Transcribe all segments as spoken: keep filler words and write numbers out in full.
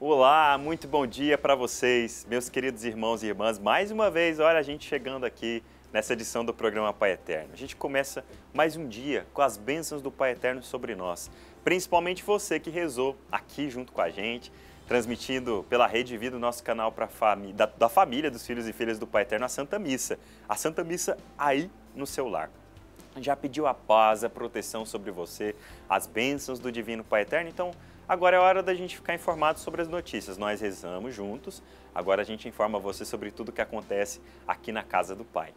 Olá, muito bom dia para vocês, meus queridos irmãos e irmãs. Mais uma vez, olha a gente chegando aqui nessa edição do programa Pai Eterno. A gente começa mais um dia com as bênçãos do Pai Eterno sobre nós. Principalmente você que rezou aqui junto com a gente, transmitindo pela Rede Vida o nosso canal pra fami da, da família dos filhos e filhas do Pai Eterno, a Santa Missa. A Santa Missa aí no seu lar. Já pediu a paz, a proteção sobre você, as bênçãos do Divino Pai Eterno? Então, agora é hora da gente ficar informado sobre as notícias. Nós rezamos juntos, agora a gente informa você sobre tudo o que acontece aqui na casa do Pai.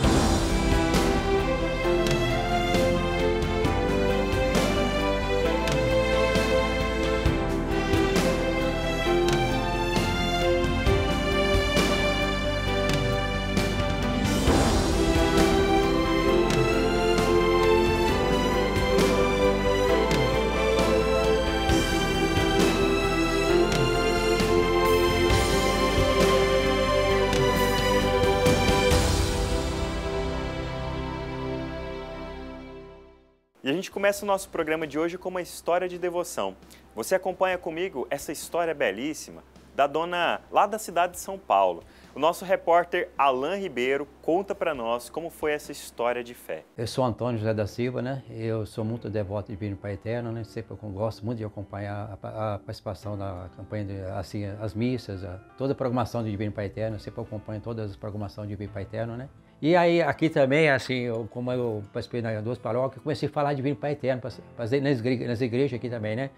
E a gente começa o nosso programa de hoje com uma história de devoção. Você acompanha comigo essa história belíssima da dona lá da cidade de São Paulo. O nosso repórter Alain Ribeiro conta para nós como foi essa história de fé. Eu sou Antônio José da Silva, né? Eu sou muito devoto de Divino Pai Eterno, né? Sempre eu gosto muito de acompanhar a, a participação da campanha, de, assim, as missas, a, toda a programação do Divino Pai Eterno. Eu sempre acompanho todas as programações do Divino Pai Eterno, né? E aí, aqui também, assim, eu, como eu participei nas duas paróquias, comecei a falar de Divino Pai Eterno, fazer nas, igre nas igrejas aqui também, né?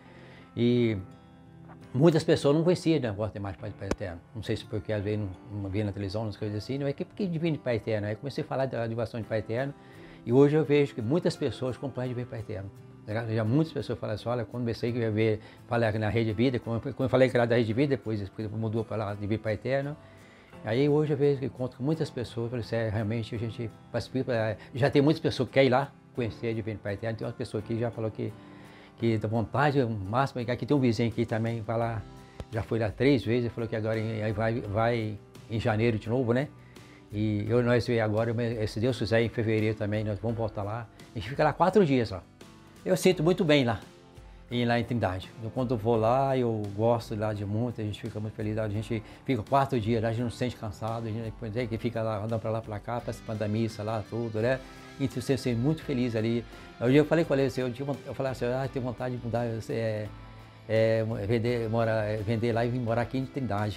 E muitas pessoas não conheciam o negócio de mais Pai Eterno. Não sei se porque às vezes não, não via na televisão, nas coisas assim, não é que porque Divino Pai Eterno. Aí comecei a falar da devoção de Pai Eterno e hoje eu vejo que muitas pessoas acompanham Divino Pai Eterno. Já muitas pessoas falam assim, olha, quando comecei a ver, falei na Rede Vida, quando eu falei que era da Rede Vida, depois, depois mudou para lá, Divino Pai Eterno. Aí hoje eu vejo que encontro com muitas pessoas, falei assim, é, realmente a gente participa, já tem muitas pessoas que querem ir lá conhecer a Divino Pai Eterno, tem uma pessoa aqui que já falou que, que dá vontade, o máximo, aqui tem um vizinho aqui também, vai lá, já foi lá três vezes, falou que agora em, vai, vai em janeiro de novo, né? E eu, nós agora, se Deus quiser, em fevereiro também, nós vamos voltar lá, a gente fica lá quatro dias lá. Eu sinto muito bem lá. E lá em Trindade. Então, quando eu vou lá, eu gosto lá de muito, a gente fica muito feliz, a gente fica quatro dias lá, a gente não se sente cansado, a gente que fica lá, andando para lá, para cá, participando da missa lá, tudo, né? Então, você se sente muito feliz ali. Um dia eu falei com ele, assim, eu, tinha, eu falei assim, ah, tenho vontade de mudar, é, é, vender, mora, vender lá e vir morar aqui em Trindade.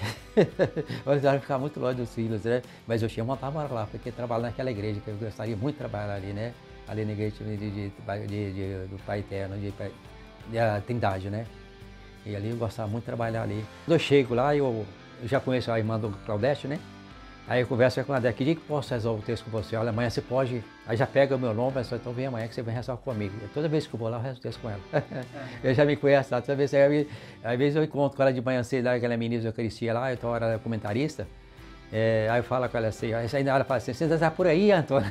Eu ia ficar muito longe dos filhos, né? Mas eu tinha vontade de morar lá, porque trabalho naquela igreja, que eu gostaria muito de trabalhar ali, né? Ali na igreja de, de, de, de, de, do Pai Eterno, de, a Trindade, né? E ali eu gostava muito de trabalhar ali. Quando eu chego lá, eu, eu já conheço a irmã do Claudete, né? Aí eu converso com a Claudete, que dia que posso rezar o texto com você? Olha, amanhã você pode... Aí já pega o meu nome, mas então vem amanhã que você vem rezar comigo. E toda vez que eu vou lá, eu rezo o texto com ela. Eu já me conheço lá, toda vez, aí, às vezes eu encontro com ela de manhã cedo, lá, aquela ministra da Eucaristia lá, então ela é comentarista. É, aí eu falo com ela assim, aí ela fala assim, você está por aí, Antônio?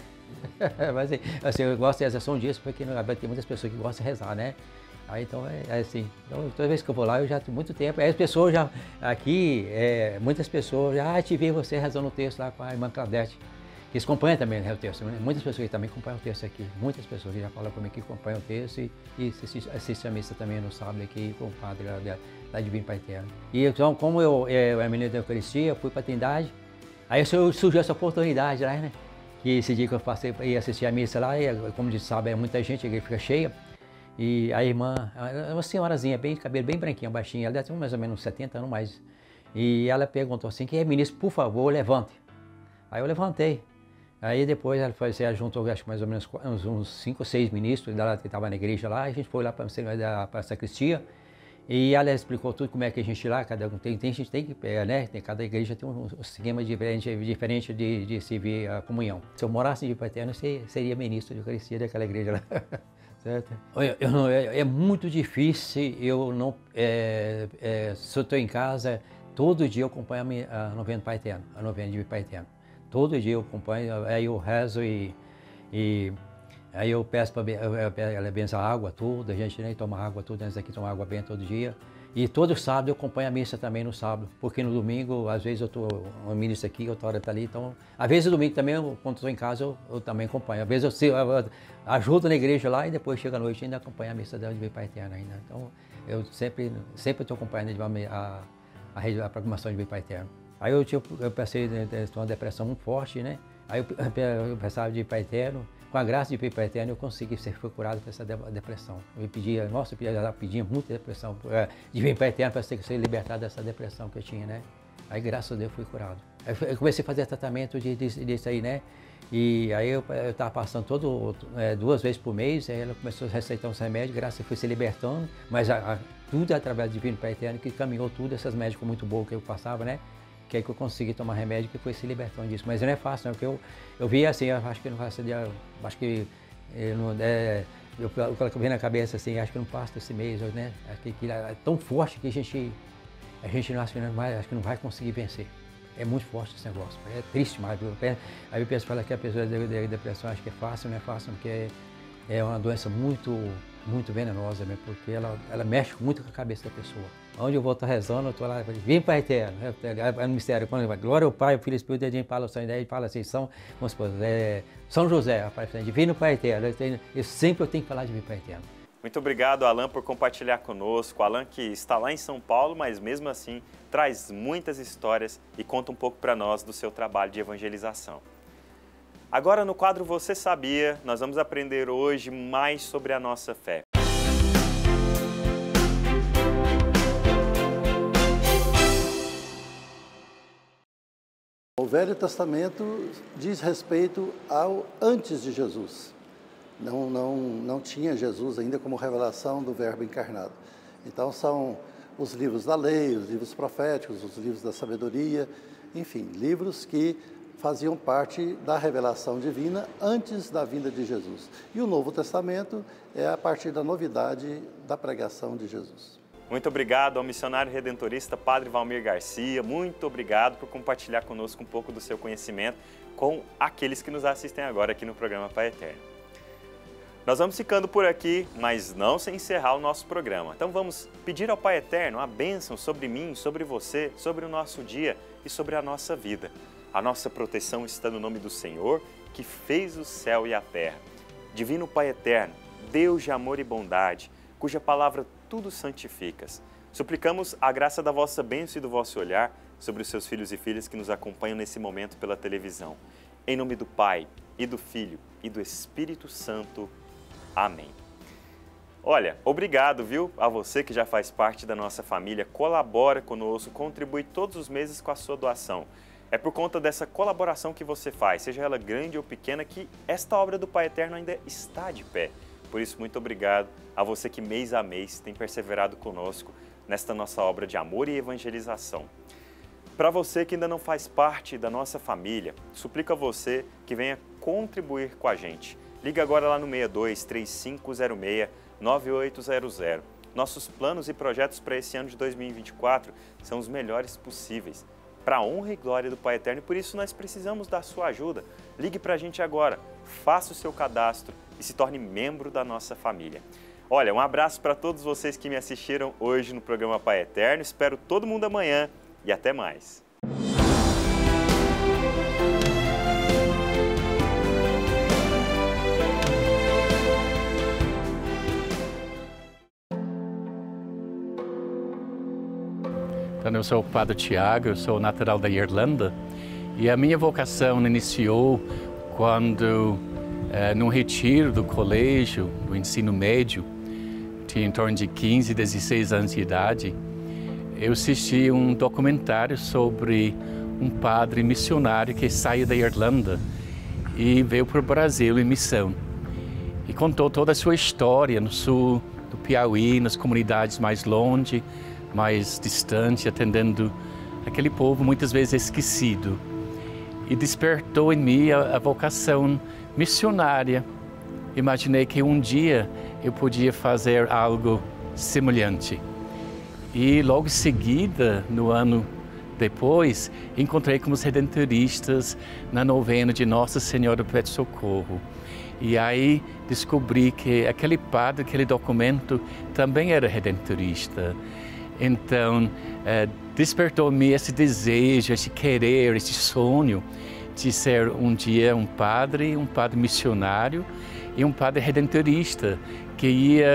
Mas assim, eu gosto de rezar só um dia, porque tem muitas pessoas que gostam de rezar, né? Aí então é, é assim, então, toda vez que eu vou lá eu já tenho muito tempo, aí as pessoas já, aqui, é, muitas pessoas já, ah, te vi você rezando o texto lá com a irmã Claudete, que eles acompanham também, né, o texto, né? Muitas pessoas que também acompanham o texto aqui, muitas pessoas que já falam comigo que acompanham o texto e, e assistem a missa também no sábado aqui com o padre lá, lá de Divino Pai Eterno. E então, como eu, eu é menino da Eucaristia, fui para a Trindade, aí surgiu essa oportunidade lá, né, que esse dia que eu passei para assistir a missa lá, e como a gente sabe, é muita gente, a igreja fica cheia. E a irmã, uma senhorazinha, bem, cabelo bem branquinho, baixinha, ela deve ter mais ou menos setenta anos mais. E ela perguntou assim, que é ministro, por favor, levante. Aí eu levantei. Aí depois ela foi, ela juntou, acho que mais ou menos uns, uns cinco ou seis ministros dela que estavam na igreja lá, a gente foi lá para a sacristia. E ela explicou tudo como é que a gente lá, cada um tem, tem a gente tem que, né, tem, cada igreja tem um, um esquema diferente, diferente de, de servir a comunhão. Se eu morasse em Pai Eterno, eu seria ministro de Eucaristia daquela igreja lá. Certo? Eu, eu não, é, é muito difícil, eu não, é, é, se eu estou em casa, todo dia eu acompanho a, a novena do Pai Eterno, a novena de Pai Eterno. Todo dia eu acompanho, aí eu rezo e, e aí eu peço para ela benção a água, tudo, a gente nem toma água, tudo, antes daqui toma água bem todo dia. E todo sábado eu acompanho a missa também no sábado, porque no domingo, às vezes eu estou, uma missa aqui, outra hora está ali, então, às vezes no domingo também, eu, quando estou em casa, eu, eu também acompanho. Às vezes eu, eu, eu ajudo na igreja lá e depois chega à noite e ainda acompanho a missa da Divino Pai Eterno ainda. Então, eu sempre sempre estou acompanhando a, a, a programação de vir para Eterno. Aí eu, tinha, eu passei uma depressão muito forte, né? Aí eu, eu pensava de ir para Eterno. Com a graça de vir para Eterno, eu consegui ser foi curado por essa depressão. Eu pedia, nossa, eu pedia, eu pedia muita depressão, de vir para Eterno para ser, ser libertado dessa depressão que eu tinha, né? Aí, graças a Deus, fui curado. Aí eu comecei a fazer tratamento de, de, disso aí, né? E aí eu estava passando todo, é, duas vezes por mês, aí ela começou a receitar uns remédios, graças a Deus fui se libertando, mas a, a, tudo é através de vir para Eterno que caminhou tudo, essas médicas muito boas que eu passava, né? Que aí que eu consegui tomar remédio que foi se libertando disso. Mas não é fácil, não, porque eu, eu vi assim, eu acho que não vai ser, acho que eu não, é, eu coloquei na cabeça assim, acho que não passa desse mês, né? Acho que, que é tão forte que a gente, a gente não, acho, que não vai, acho que não vai conseguir vencer. É muito forte esse negócio, é triste, mas eu, aí eu penso que a pessoa de depressão acho que é fácil, não é fácil, porque é uma doença muito, muito venenosa mesmo, porque ela, ela mexe muito com a cabeça da pessoa. Onde eu vou estar rezando, eu estou lá, vem para Eterno, é no mistério, quando vai, glória ao Pai, o Filho e o Espírito, a gente fala o sangue, daí fala assim, São, vamos supor, é, São José, divino para Eterno, eu sempre eu tenho que falar de vir para Eterno. Muito obrigado, Alan, por compartilhar conosco. Alan que está lá em São Paulo, mas mesmo assim traz muitas histórias e conta um pouco para nós do seu trabalho de evangelização. Agora no quadro Você Sabia, nós vamos aprender hoje mais sobre a nossa fé. O Velho Testamento diz respeito ao antes de Jesus. Não, não, não tinha Jesus ainda como revelação do Verbo encarnado. Então são os livros da lei, os livros proféticos, os livros da sabedoria, enfim, livros que faziam parte da revelação divina antes da vinda de Jesus. E o Novo Testamento é a partir da novidade da pregação de Jesus. Muito obrigado ao missionário redentorista Padre Valmir Garcia, muito obrigado por compartilhar conosco um pouco do seu conhecimento com aqueles que nos assistem agora aqui no programa Pai Eterno. Nós vamos ficando por aqui, mas não sem encerrar o nosso programa. Então vamos pedir ao Pai Eterno a bênção sobre mim, sobre você, sobre o nosso dia e sobre a nossa vida. A nossa proteção está no nome do Senhor, que fez o céu e a terra. Divino Pai Eterno, Deus de amor e bondade, cuja palavra tudo santificas. Suplicamos a graça da vossa bênção e do vosso olhar sobre os seus filhos e filhas que nos acompanham nesse momento pela televisão. Em nome do Pai, e do Filho, e do Espírito Santo. Amém. Olha, obrigado, viu, a você que já faz parte da nossa família, colabora conosco, contribui todos os meses com a sua doação. É por conta dessa colaboração que você faz, seja ela grande ou pequena, que esta obra do Pai Eterno ainda está de pé. Por isso, muito obrigado a você que mês a mês tem perseverado conosco nesta nossa obra de amor e evangelização. Para você que ainda não faz parte da nossa família, suplico a você que venha contribuir com a gente. Liga agora lá no seis dois, três cinco zero seis, nove oito zero zero. Nossos planos e projetos para esse ano de dois mil e vinte e quatro são os melhores possíveis, para a honra e glória do Pai Eterno, e por isso nós precisamos da sua ajuda. Ligue para a gente agora, faça o seu cadastro e se torne membro da nossa família. Olha, um abraço para todos vocês que me assistiram hoje no programa Pai Eterno. Espero todo mundo amanhã e até mais. Então, eu sou o Padre Tiago, eu sou natural da Irlanda e a minha vocação iniciou quando, eh, num retiro do colégio, do ensino médio, tinha em torno de quinze, dezesseis anos de idade, eu assisti um documentário sobre um padre missionário que saiu da Irlanda e veio para o Brasil em missão. E contou toda a sua história no sul do Piauí, nas comunidades mais longe, mais distante, atendendo aquele povo muitas vezes esquecido. E despertou em mim a, a vocação missionária. Imaginei que um dia eu podia fazer algo semelhante. E logo em seguida, no ano depois, encontrei com os redentoristas na novena de Nossa Senhora do Perpétuo Socorro. E aí descobri que aquele padre, aquele documento, também era redentorista. Então, eh, despertou-me esse desejo, esse querer, esse sonho de ser um dia um padre, um padre missionário e um padre redentorista que ia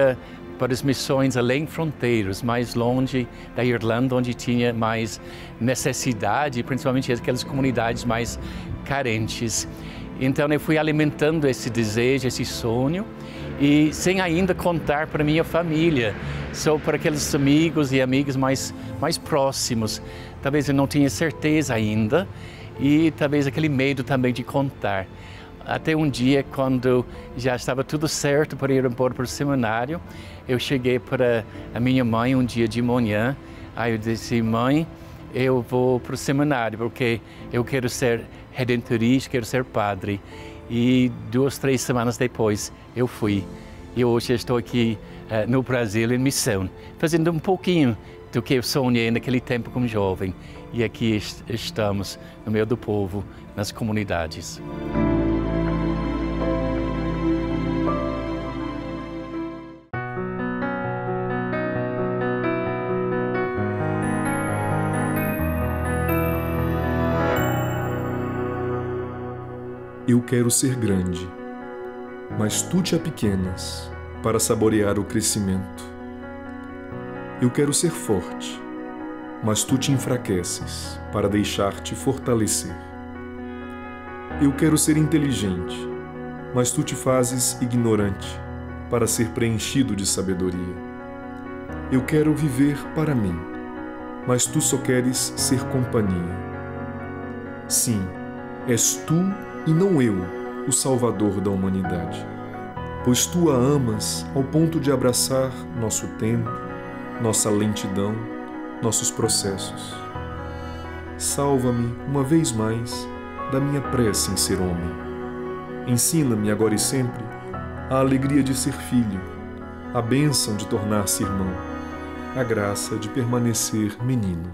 para as missões além fronteiras, mais longe da Irlanda, onde tinha mais necessidade, principalmente aquelas comunidades mais carentes. Então eu fui alimentando esse desejo, esse sonho, e sem ainda contar para minha família, só para aqueles amigos e amigas mais, mais próximos. Talvez eu não tinha certeza ainda, e talvez aquele medo também de contar. Até um dia, quando já estava tudo certo para ir embora para o seminário, eu cheguei para a minha mãe um dia de manhã. Aí eu disse: mãe, eu vou para o seminário porque eu quero ser redentorista, quero ser padre. E duas, três semanas depois eu fui. E hoje estou aqui uh, no Brasil em missão, fazendo um pouquinho do que eu sonhei naquele tempo como jovem. E aqui est estamos no meio do povo, nas comunidades. Eu quero ser grande, mas tu te apequenas para saborear o crescimento. Eu quero ser forte, mas tu te enfraqueces para deixar-te fortalecer. Eu quero ser inteligente, mas tu te fazes ignorante para ser preenchido de sabedoria. Eu quero viver para mim, mas tu só queres ser companhia. Sim, és tu e não eu, o Salvador da humanidade, pois tu a amas ao ponto de abraçar nosso tempo, nossa lentidão, nossos processos. Salva-me, uma vez mais, da minha pressa em ser homem. Ensina-me agora e sempre a alegria de ser filho, a bênção de tornar-se irmão, a graça de permanecer menino.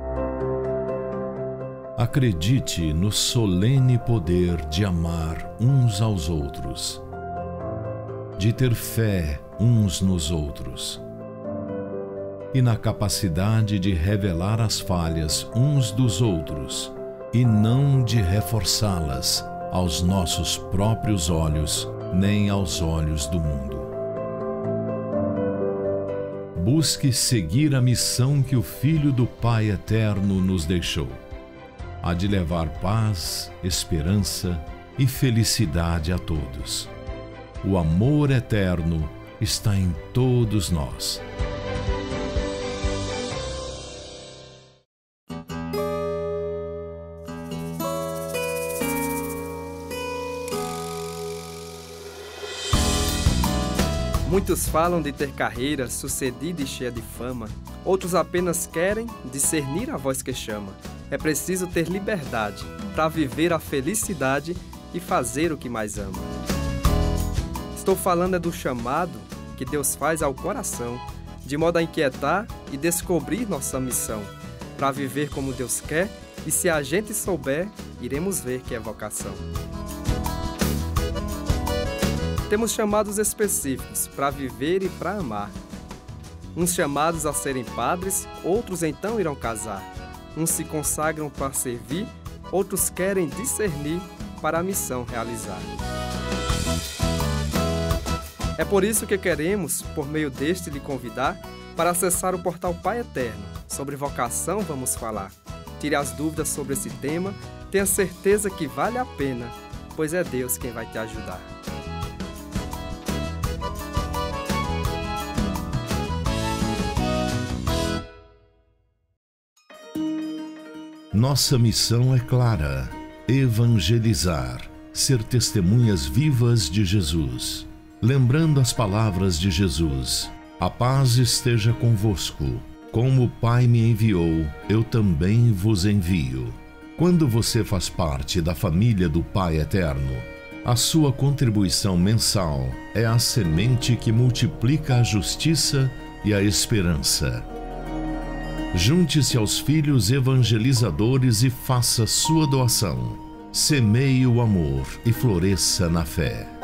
Acredite no solene poder de amar uns aos outros, de ter fé uns nos outros, e na capacidade de revelar as falhas uns dos outros e não de reforçá-las aos nossos próprios olhos, nem aos olhos do mundo. Busque seguir a missão que o Filho do Pai Eterno nos deixou, a de levar paz, esperança e felicidade a todos. O amor eterno está em todos nós. Muitos falam de ter carreira sucedida e cheia de fama, outros apenas querem discernir a voz que chama. É preciso ter liberdade para viver a felicidade e fazer o que mais ama. Estou falando é do chamado que Deus faz ao coração, de modo a inquietar e descobrir nossa missão, para viver como Deus quer, e se a gente souber, iremos ver que é vocação. Temos chamados específicos para viver e para amar. Uns chamados a serem padres, outros então irão casar. Uns se consagram para servir, outros querem discernir para a missão realizar. É por isso que queremos, por meio deste, lhe convidar para acessar o portal Pai Eterno. Sobre vocação vamos falar. Tire as dúvidas sobre esse tema, tenha certeza que vale a pena, pois é Deus quem vai te ajudar. Nossa missão é clara: evangelizar, ser testemunhas vivas de Jesus. Lembrando as palavras de Jesus: a paz esteja convosco. Como o Pai me enviou, eu também vos envio. Quando você faz parte da família do Pai Eterno, a sua contribuição mensal é a semente que multiplica a justiça e a esperança. Junte-se aos filhos evangelizadores e faça sua doação. Semeie o amor e floresça na fé.